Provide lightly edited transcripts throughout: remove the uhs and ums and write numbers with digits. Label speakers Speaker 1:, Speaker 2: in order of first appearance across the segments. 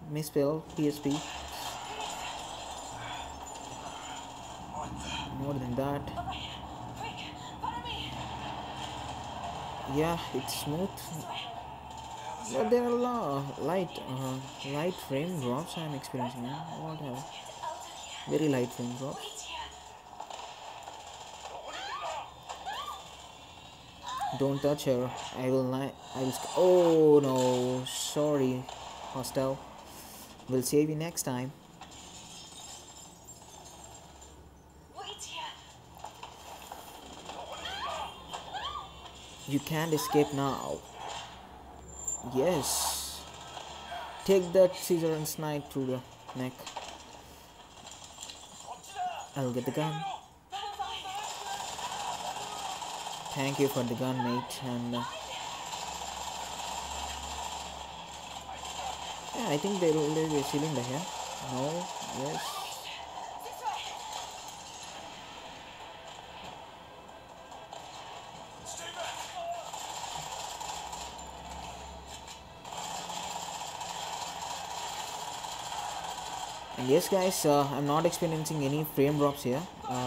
Speaker 1: misspell PSP. More than that. Yeah, it's smooth. But there are light frame drops I'm experiencing. What hell? Very light frame drops. Don't touch her. I will not. I will. Oh no! Sorry, hostile. We'll save you next time. You can't escape now. Yes. Take that scissor and snipe through the neck. I'll get the gun. Thank you for the gun, mate. And yeah, I think there will be a cylinder here. No. Yes. And yes, guys, I'm not experiencing any frame drops here.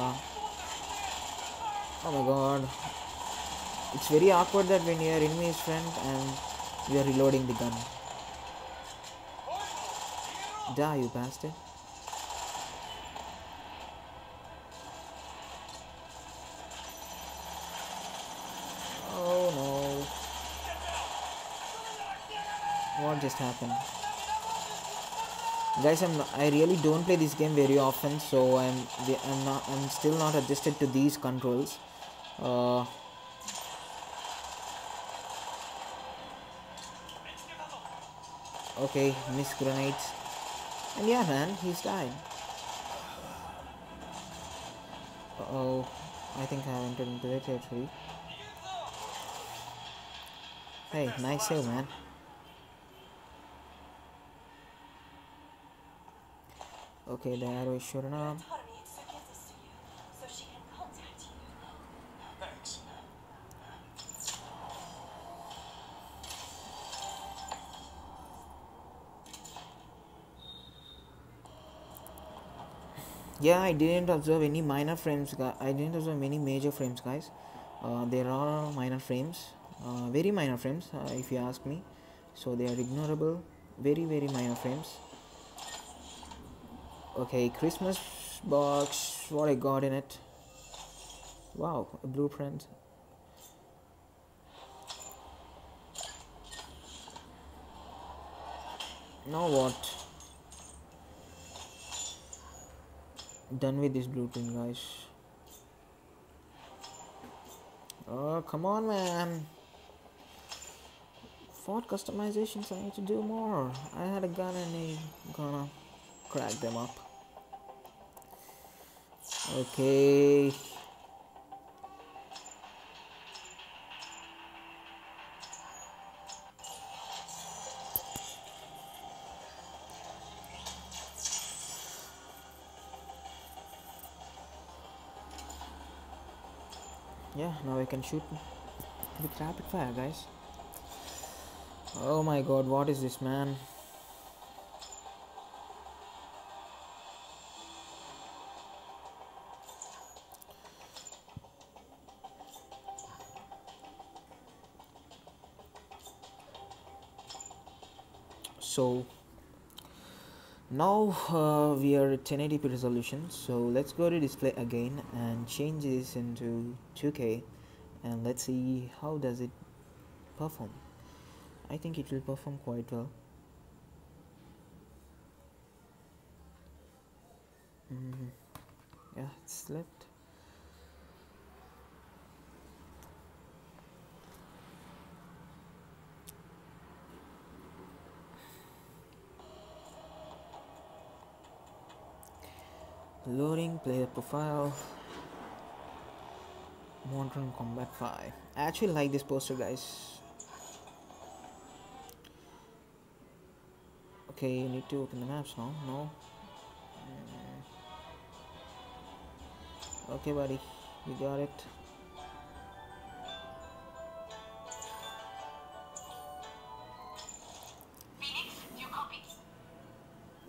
Speaker 1: Oh my god. It's very awkward that when your enemy is friend and you are reloading the gun. Die, you bastard. Oh no. What just happened? Guys, I really don't play this game very often, so I'm still not adjusted to these controls. Okay, miss grenades. And yeah, man, he's died. Uh-oh. I think I have entered into the territory. Hey, nice save, man. Okay, the arrow is shooting up. Yeah, I didn't observe any minor frames. I didn't observe many major frames, guys. There are minor frames, very minor frames, if you ask me. So they are ignorable, very minor frames. Okay, Christmas box. What I got in it? Wow, a blueprint. Now what? Done with this blueprint, guys. Oh, come on, man. Fort customizations, I need to do more. I had a gun and I'm gonna crack them up. Okay. Yeah, now I can shoot with rapid fire, guys. Oh my god, what is this, man? So now we are at 1080p resolution, so let's go to display again and change this into 2K, and let's see how does it perform. I think it will perform quite well. Yeah, it's slept. Loading player profile. Modern Combat 5. I actually like this poster, guys. Okay, you need to open the maps now. No. Okay, buddy, you got it.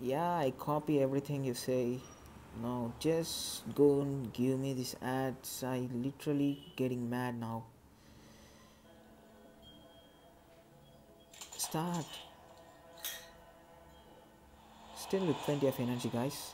Speaker 1: Yeah, I copy everything you say. Now just go and give me these ads. I literally getting mad now. Start. Still with plenty of energy, guys.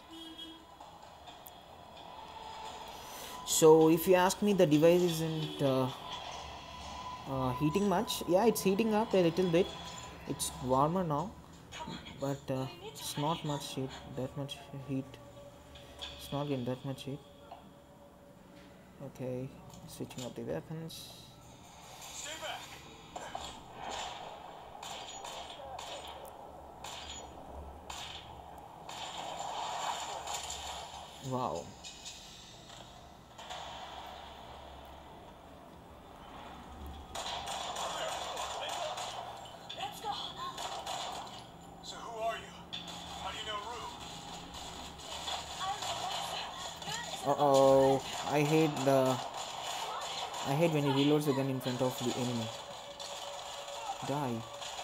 Speaker 1: So if you ask me, the device isn't heating much. Yeah, it's heating up a little bit. It's warmer now, but it's not much heat. That much heat. It's not getting that much heat. Okay, switching up the weapons. Wow.
Speaker 2: So who are you? How do you know Rue?
Speaker 1: Uh-oh. I hate when he reloads the gun in front of the enemy. Die.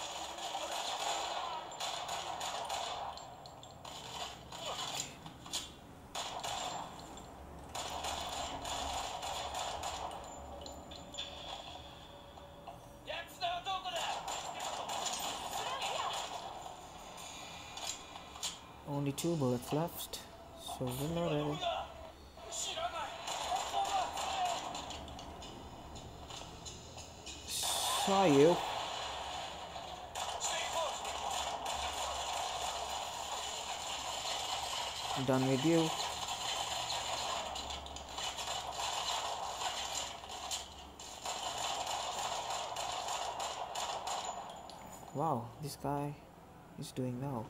Speaker 1: Only 2 bullets left. So reload it. Saw you. Done with you. Wow, this guy is doing well.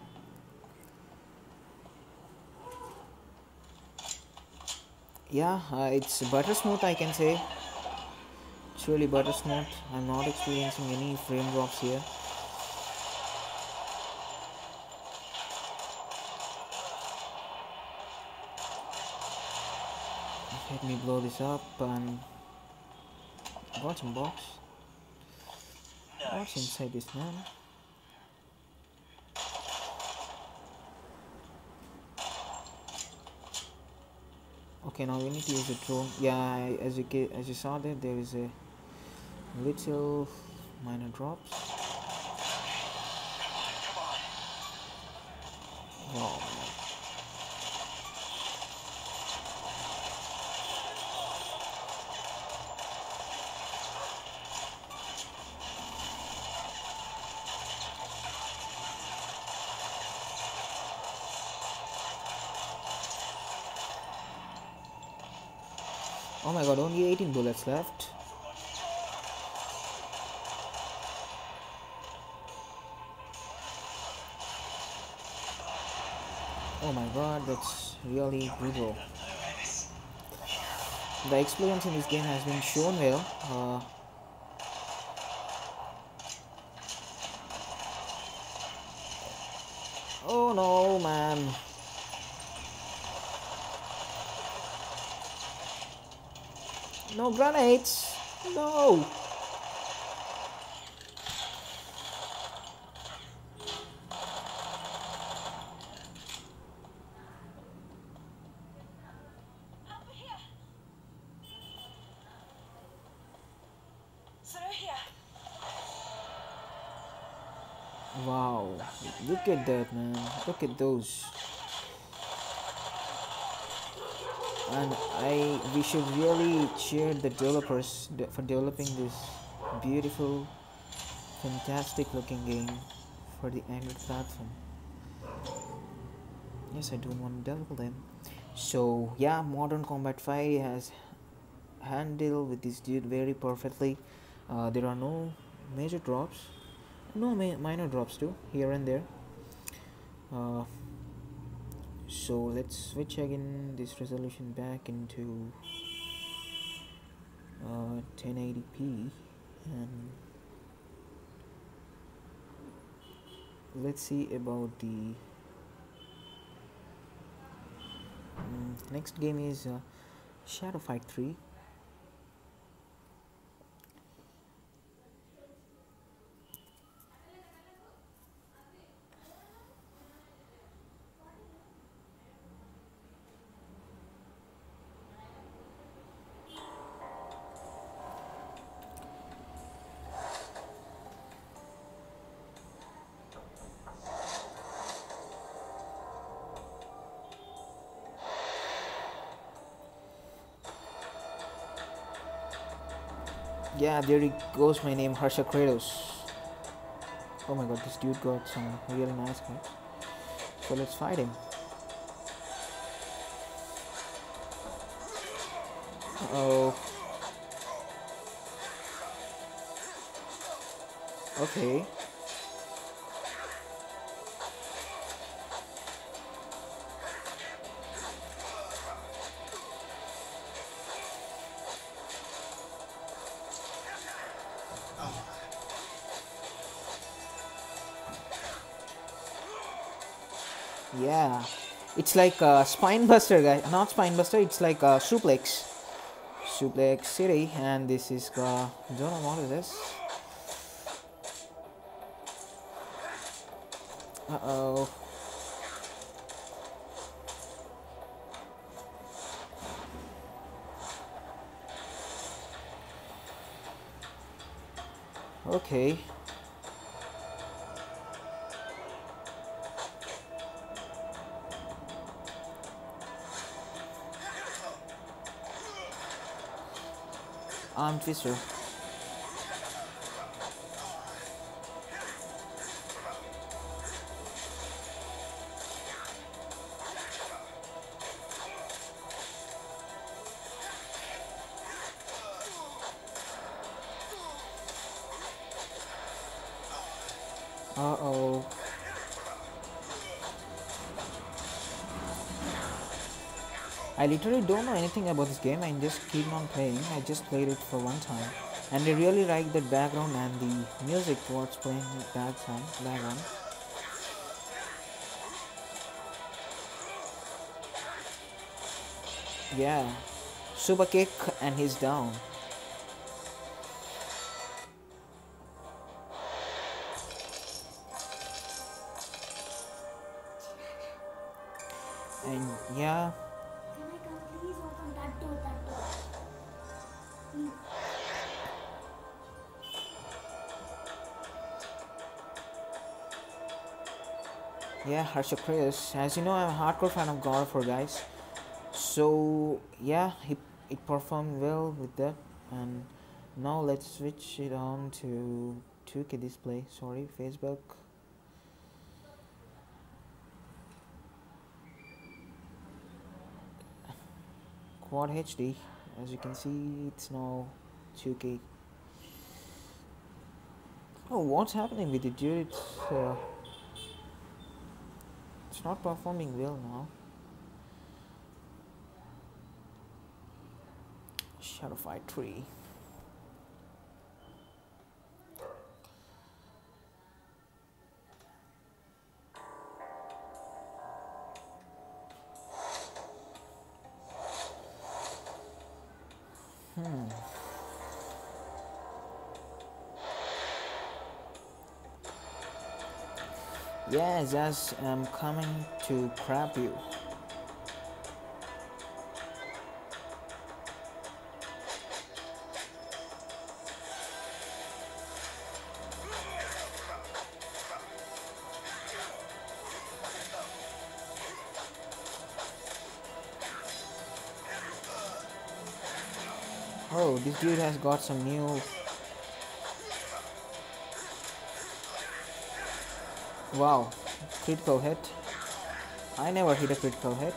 Speaker 1: Yeah, it's butter smooth, I can say. It's really butter smooth. I'm not experiencing any frame drops here. Let me blow this up and got some box. What's inside this, man? Okay, now we need to use the drone. Yeah, as you saw there is a little minor drops. Wow. Oh my god, only 18 bullets left. Oh my god, that's really brutal. The experience in this game has been shown well. Oh no, man. No grenades. No. Wow. Look at that, man. Look at those. And we should really cheer the developers for developing this beautiful, fantastic looking game for the Android platform. Yes, I don't want to develop them. So yeah, Modern Combat 5 has handled with this dude very perfectly. There are no major drops, no minor drops too here and there. Uh, so let's switch again this resolution back into 1080p, and let's see about the next game is Shadow Fight 3. Yeah, there it goes. My name Harsha Kratos. Oh my god, this dude got some really nice guys. So let's fight him. Oh, okay. Yeah, it's like a spine buster, guy. Not spine buster. It's like a suplex city, and this is don't know what is this. Uh oh. Okay. Arm twister. Uh oh. I literally don't know anything about this game. I just keep on playing. I just played it for one time, and I really like the background and the music. What's playing in the background. Yeah, super kick and he's down. And yeah,
Speaker 3: Can I come please? Open that door, that door. Please.
Speaker 1: yeah, Harsha Chris. As you know, I'm a hardcore fan of God of War, guys. So yeah, it performed well with that. And now let's switch it on to 2K display. Sorry, Facebook. Quad HD. As you can see, it's now 2K. Oh, what's happening with it, dude? It's not performing well now. Shadow Fight 3. Yes, as I'm coming to grab you. Oh, this dude has got some new. Wow, critical hit. I never hit a critical hit.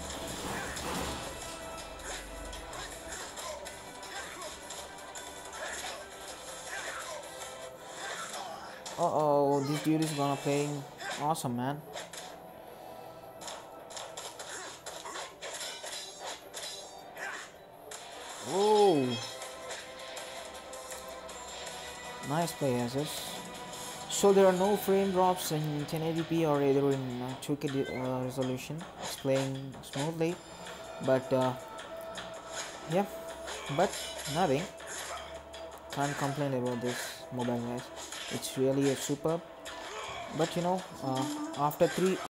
Speaker 1: Uh-oh, this dude is gonna playing awesome, man. Whoa. Nice play, Asus. So there are no frame drops in 1080p or either in 2K resolution. It's playing smoothly, but yeah, but nothing. Can't complain about this mobile, guys. It's really a superb. But you know, after